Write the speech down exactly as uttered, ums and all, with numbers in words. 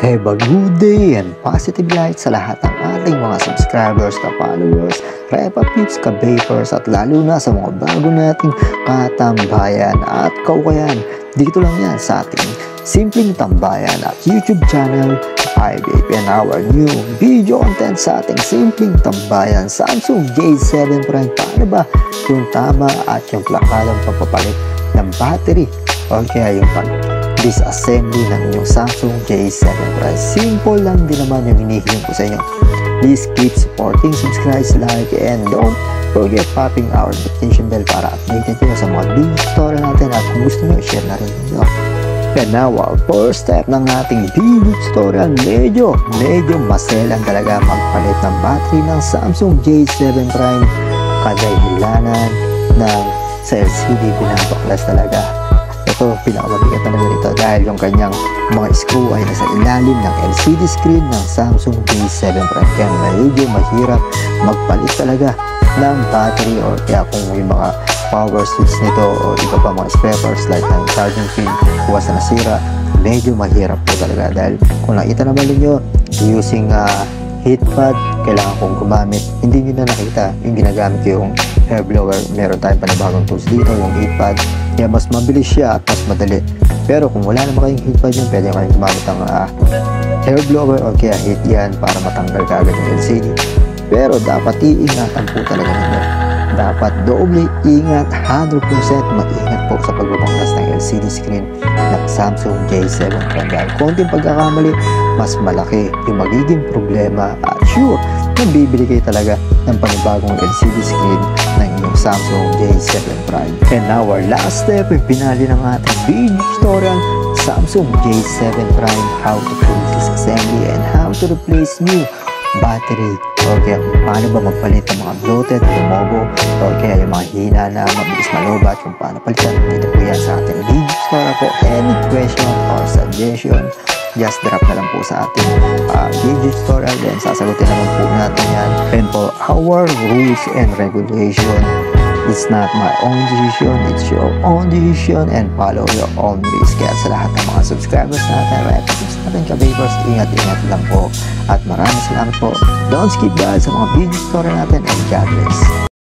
Have a good day and positive light sa lahat ng ating mga subscribers, ka-followers, repa-pips, ka-vapers, at lalo na sa mga bago nating katambayan at kaukayan. Dito lang yan sa ating Simpleng Tambayan at YouTube channel, I Vape, and our new video content sa ating Simpleng Tambayan, Samsung J seven Prime. Paano ba yung tama at yung plakadang pagpapalit ng battery o kaya yung pag disassembly ng inyong Samsung J seven Prime? Simple lang din naman yung hinihiling ko sa inyo. Please keep supporting, subscribe, like, and don't forget popping our notification bell para updated nyo sa mga video tutorial natin, at kung gusto nyo, share na rin nyo. And now, our first step ng ating video tutorial, medyo, medyo maselan talaga magpalit ng battery ng Samsung J seven Prime. Kadahilanan ng sa L C D pinapaklas talaga. Ito, pinakamabigat talaga nito dahil yung kanyang mga screw ay nasa ilalim ng L C D screen ng Samsung J seven Prime. Kaya medyo mahirap magpalit talaga ng battery, or kaya kung may mga power switch nito o iba pa mga spare parts like ng charging pin kuwas na nasira, medyo mahirap po talaga. Dahil kung nakita naman ninyo using uh, heat pad, kailangan kong gumamit, hindi nyo na nakita yung ginagamit ko yung hair blower. Meron tayong panibagong tools dito, yung heat pad, kaya mas mabilis siya at mas madali. Pero kung wala naman kayong heat pad yun, pwede kayong gumamit ng uh, hair blower o kaya heat yan para matanggal ka agad yung L C D. Pero dapat iingatan po talaga ninyo. Dapat doble ingat, one hundred percent mag-ingat po sa pagbabanglas ng L C D screen ng Samsung J seven Prime. Dahil konting pagkakamali, mas malaki yung magiging problema, at sure, nabibili kayo talaga ng panibagong L C D screen ng inyong Samsung J seven Prime. And now, our last step, yung pinali ng ating video tutorial, Samsung J seven Prime, how to fully disassembly and how to replace new battery, o kaya paano ba magpalit ng mga bloated, lumobo, o kaya yung mga hina na mabilis malobat, yung paano palitan. Dito po yan sa ating video tutorial po. Any question or suggestion, just drop na lang po sa ating uh, video tutorial, then sasagutin naman po natin yan. And for our rules and regulation, it's not my own decision, it's your own decision, and follow your own risk. Kaya sa lahat ng mga subscribers natin, reps natin, ka-vapers, ingat-ingat lang po. At maraming salamat po. Don't skip guys sa mga video tutorial natin, and God bless.